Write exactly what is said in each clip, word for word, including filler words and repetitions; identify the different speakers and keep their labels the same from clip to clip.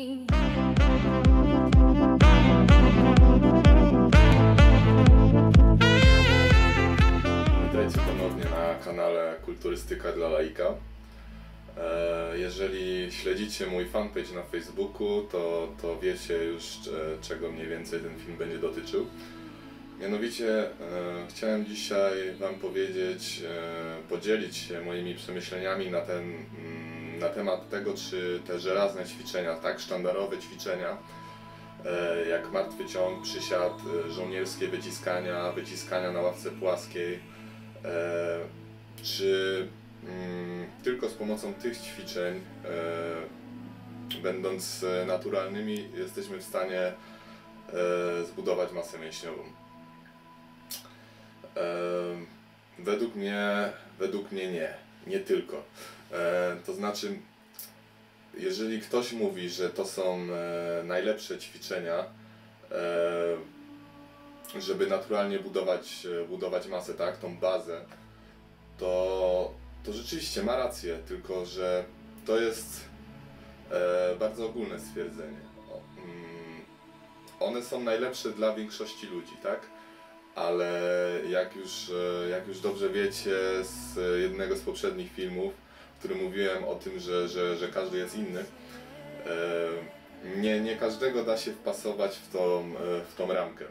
Speaker 1: Witajcie ponownie na kanale Kulturystyka dla laika. Jeżeli śledzicie mój fanpage na Facebooku, to, to wiecie już, czego mniej więcej ten film będzie dotyczył. Mianowicie chciałem dzisiaj Wam powiedzieć, podzielić się moimi przemyśleniami na, ten, na temat tego, czy te żelazne ćwiczenia, tak sztandarowe ćwiczenia, jak martwy ciąg, przysiad, żołnierskie wyciskania, wyciskania na ławce płaskiej, czy tylko z pomocą tych ćwiczeń, będąc naturalnymi, jesteśmy w stanie zbudować masę mięśniową. Według mnie, według mnie nie, nie tylko. To znaczy, jeżeli ktoś mówi, że to są najlepsze ćwiczenia, żeby naturalnie budować, budować masę, tak, tą bazę, to, to rzeczywiście ma rację, tylko że to jest bardzo ogólne stwierdzenie. One są najlepsze dla większości ludzi, tak? Ale jak już, jak już dobrze wiecie z jednego z poprzednich filmów, w którym mówiłem o tym, że, że, że każdy jest inny, nie, nie każdego da się wpasować w tą, w tą ramkę.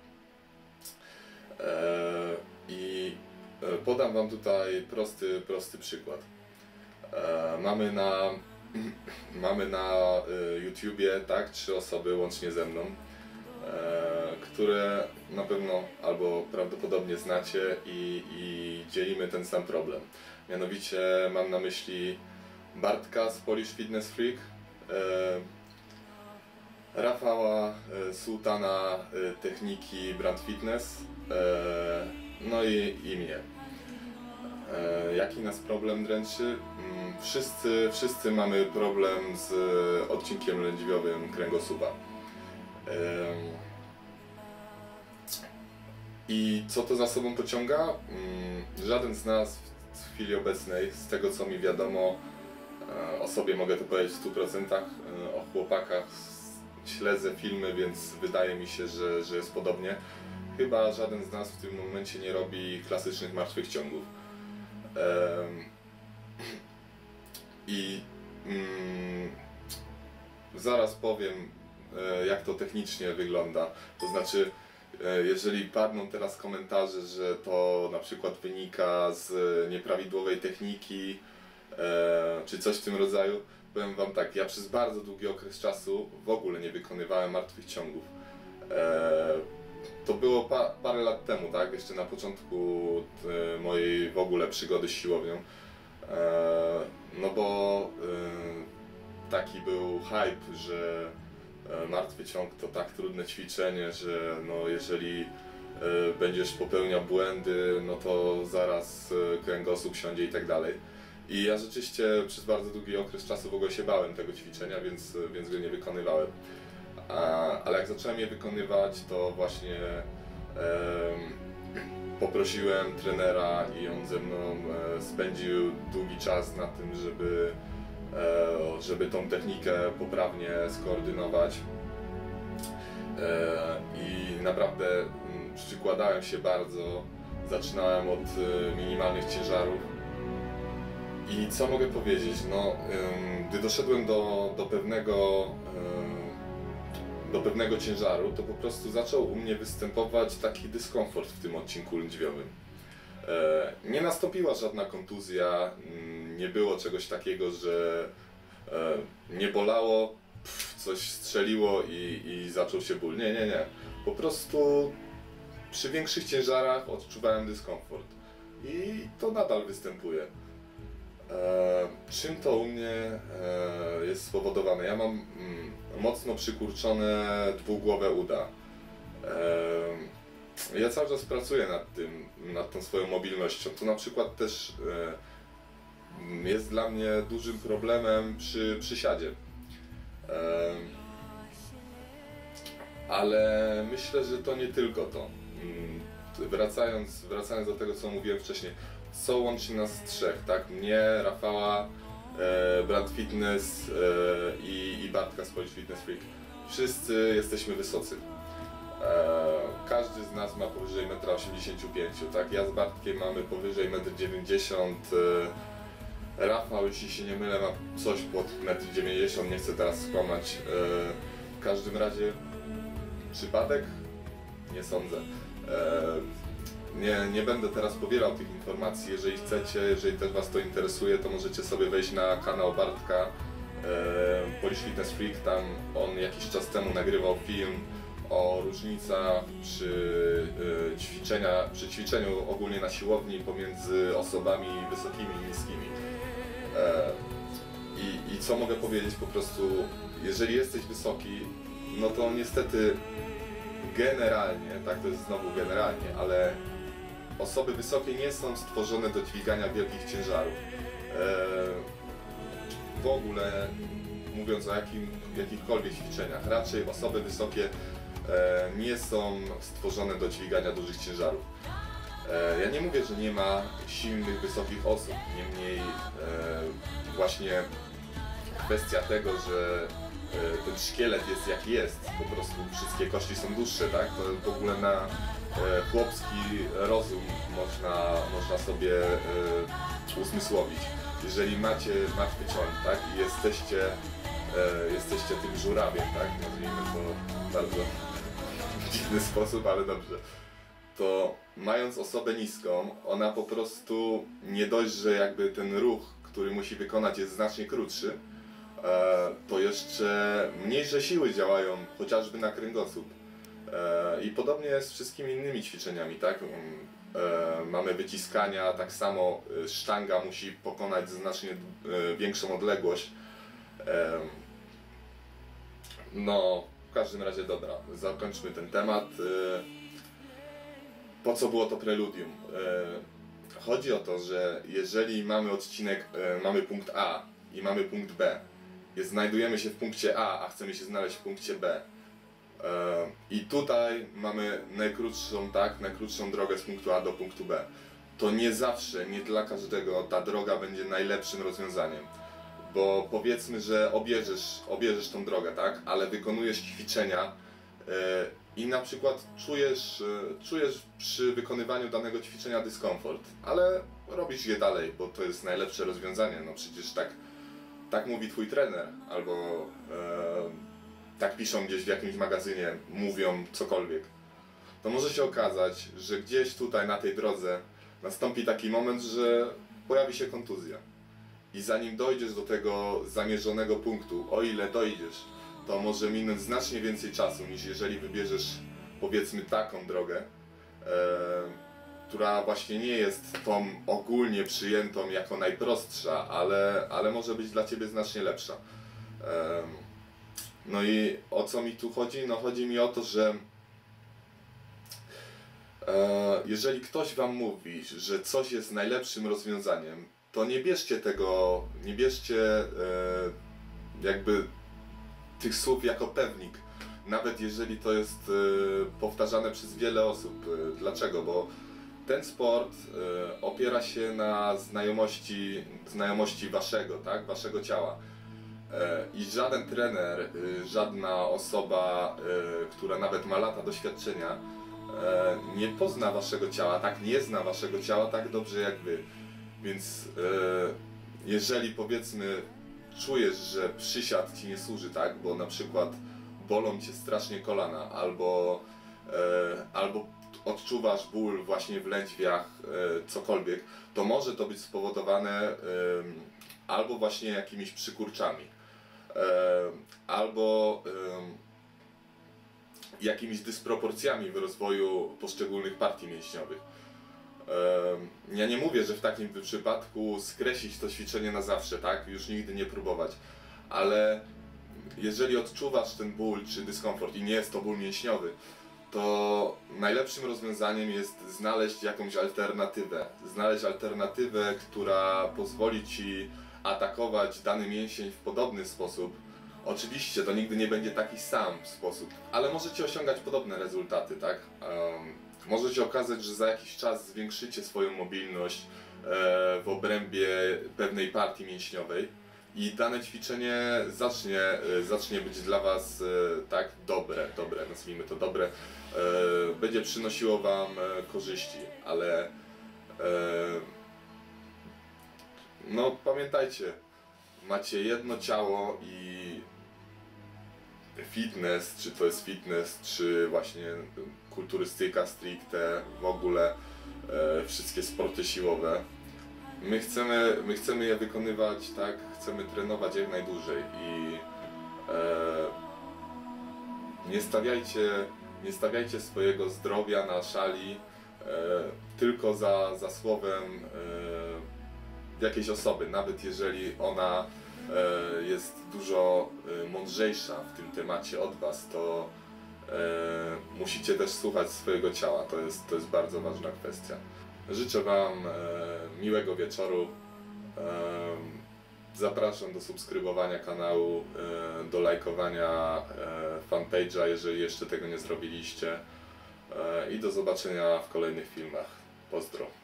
Speaker 1: I podam Wam tutaj prosty, prosty przykład. Mamy na, mamy na YouTubie, tak, trzy osoby łącznie ze mną, które na pewno albo prawdopodobnie znacie i, i dzielimy ten sam problem. Mianowicie mam na myśli Bartka z Polish Fitness Freak, Rafała Sułtana Techniki Brand Fitness, no i, i mnie. Jaki nas problem dręczy? Wszyscy, wszyscy mamy problem z odcinkiem lędźwiowym kręgosłupa. I co to za sobą pociąga? Żaden z nas w chwili obecnej, z tego co mi wiadomo, o sobie mogę to powiedzieć w stu procentach, o chłopakach śledzę filmy, więc wydaje mi się, że, że jest podobnie. Chyba żaden z nas w tym momencie nie robi klasycznych martwych ciągów. I mm, zaraz powiem, jak to technicznie wygląda. To znaczy, jeżeli padną teraz komentarze, że to na przykład wynika z nieprawidłowej techniki, czy coś w tym rodzaju, powiem Wam tak, ja przez bardzo długi okres czasu w ogóle nie wykonywałem martwych ciągów. To było pa, parę lat temu, tak? Jeszcze na początku mojej w ogóle przygody z siłownią. No bo taki był hype, że martwy ciąg to tak trudne ćwiczenie, że no jeżeli będziesz popełniał błędy, no to zaraz kręgosłup siądzie i tak dalej. I ja rzeczywiście przez bardzo długi okres czasu w ogóle się bałem tego ćwiczenia, więc, więc go nie wykonywałem. Ale jak zacząłem je wykonywać, to właśnie e, poprosiłem trenera i on ze mną e, spędził długi czas na tym, żeby, e, żeby tą technikę poprawnie skoordynować. E, I naprawdę m, przykładałem się bardzo, zaczynałem od e, minimalnych ciężarów. I co mogę powiedzieć? No, e, gdy doszedłem do, do pewnego e, do pewnego ciężaru, to po prostu zaczął u mnie występować taki dyskomfort w tym odcinku lędźwiowym. E, nie nastąpiła żadna kontuzja, nie było czegoś takiego, że e, nie bolało, pff, coś strzeliło i, i zaczął się ból. Nie, nie, nie. Po prostu przy większych ciężarach odczuwałem dyskomfort. I to nadal występuje. E, czym to u mnie e, jest spowodowane? Ja mam mm, mocno przykurczone dwugłowe uda. E, ja cały czas pracuję nad tym, nad tą swoją mobilnością. To na przykład też e, jest dla mnie dużym problemem przy przysiadzie. E, ale myślę, że to nie tylko to. Wracając, wracając do tego, co mówiłem wcześniej, co łączy nas trzech, tak? Mnie, Rafała, e, Brand Fitness e, i, i Bartka z Polish Fitness Freak. Wszyscy jesteśmy wysocy. Eee, każdy z nas ma powyżej jeden osiemdziesiąt pięć m, tak? Ja z Bartkiem mamy powyżej jeden dziewięćdziesiąt m. Eee, Rafał, jeśli się nie mylę, ma coś pod jeden dziewięćdziesiąt m, nie chcę teraz skłamać. Eee, w każdym razie przypadek? Nie sądzę. Eee, Nie, nie będę teraz powielał tych informacji. Jeżeli chcecie, jeżeli też Was to interesuje, to możecie sobie wejść na kanał Bartka e, Polish Fitness Freak. Tam on jakiś czas temu nagrywał film o różnicach przy, e, ćwiczenia, przy ćwiczeniu ogólnie na siłowni pomiędzy osobami wysokimi i niskimi. E, i, I co mogę powiedzieć? Po prostu, jeżeli jesteś wysoki, no to niestety generalnie, tak to jest znowu generalnie, ale osoby wysokie nie są stworzone do dźwigania wielkich ciężarów. W ogóle mówiąc o jakim, jakichkolwiek ćwiczeniach, raczej osoby wysokie nie są stworzone do dźwigania dużych ciężarów. Ja nie mówię, że nie ma silnych, wysokich osób, niemniej właśnie kwestia tego, że ten szkielet jest jaki jest, po prostu wszystkie kości są dłuższe, tak? To w ogóle na chłopski rozum można, można sobie uzmysłowić. Jeżeli macie martwy ciąg, tak? I jesteście, jesteście tym żurawiem, tak? Nazwijmy to bardzo w dziwny sposób, ale dobrze. To mając osobę niską, ona po prostu nie dość, że jakby ten ruch, który musi wykonać, jest znacznie krótszy, to jeszcze mniejsze siły działają chociażby na kręgosłup. I podobnie jest z wszystkimi innymi ćwiczeniami, tak? Mamy wyciskania, tak samo sztanga musi pokonać znacznie większą odległość. No, w każdym razie dobra, zakończmy ten temat. Po co było to preludium? Chodzi o to, że jeżeli mamy odcinek, mamy punkt A i mamy punkt B, znajdujemy się w punkcie A, a chcemy się znaleźć w punkcie B. I tutaj mamy najkrótszą, tak, najkrótszą drogę z punktu A do punktu B. To nie zawsze, nie dla każdego ta droga będzie najlepszym rozwiązaniem. Bo powiedzmy, że obierzesz, obierzesz tą drogę, tak, ale wykonujesz ćwiczenia i na przykład czujesz, czujesz przy wykonywaniu danego ćwiczenia dyskomfort, ale robisz je dalej, bo to jest najlepsze rozwiązanie. No przecież tak Tak mówi twój trener, albo e, tak piszą gdzieś w jakimś magazynie, mówią cokolwiek. To może się okazać, że gdzieś tutaj na tej drodze nastąpi taki moment, że pojawi się kontuzja. I zanim dojdziesz do tego zamierzonego punktu, o ile dojdziesz, to może minąć znacznie więcej czasu, niż jeżeli wybierzesz, powiedzmy, taką drogę, e, która właśnie nie jest tą ogólnie przyjętą jako najprostsza, ale, ale może być dla Ciebie znacznie lepsza. No i o co mi tu chodzi? No chodzi mi o to, że jeżeli ktoś Wam mówi, że coś jest najlepszym rozwiązaniem, to nie bierzcie tego, nie bierzcie jakby tych słów jako pewnik, nawet jeżeli to jest powtarzane przez wiele osób. Dlaczego? Bo ten sport y, opiera się na znajomości, znajomości waszego, tak? Waszego ciała. Y, I żaden trener, y, żadna osoba, y, która nawet ma lata doświadczenia, y, nie pozna waszego ciała, tak? Nie zna waszego ciała tak dobrze jak wy. Więc y, jeżeli powiedzmy czujesz, że przysiad ci nie służy, tak? Bo na przykład bolą cię strasznie kolana, albo, y, albo odczuwasz ból właśnie w lędźwiach, e, cokolwiek, to może to być spowodowane e, albo właśnie jakimiś przykurczami, e, albo e, jakimiś dysproporcjami w rozwoju poszczególnych partii mięśniowych. E, ja nie mówię, że w takim przypadku skreślić to ćwiczenie na zawsze, tak? Już nigdy nie próbować, ale jeżeli odczuwasz ten ból czy dyskomfort i nie jest to ból mięśniowy, to najlepszym rozwiązaniem jest znaleźć jakąś alternatywę. Znaleźć alternatywę, która pozwoli Ci atakować dany mięsień w podobny sposób. Oczywiście to nigdy nie będzie taki sam sposób, ale możecie osiągać podobne rezultaty, tak? Um, może się okazać, że za jakiś czas zwiększycie swoją mobilność e, w obrębie pewnej partii mięśniowej i dane ćwiczenie zacznie, zacznie być dla Was tak dobre, dobre, nazwijmy to dobre, będzie przynosiło Wam korzyści, ale no pamiętajcie, macie jedno ciało i fitness, czy to jest fitness, czy właśnie kulturystyka stricte, w ogóle wszystkie sporty siłowe. My chcemy, my chcemy je wykonywać, tak? Chcemy trenować jak najdłużej i e, nie stawiajcie, nie stawiajcie swojego zdrowia na szali e, tylko za, za słowem e, jakiejś osoby, nawet jeżeli ona e, jest dużo mądrzejsza w tym temacie od Was, to e, musicie też słuchać swojego ciała, to jest, to jest bardzo ważna kwestia. Życzę Wam e, miłego wieczoru. E, zapraszam do subskrybowania kanału, e, do lajkowania e, fanpage'a, jeżeli jeszcze tego nie zrobiliście. E, I do zobaczenia w kolejnych filmach. Pozdro.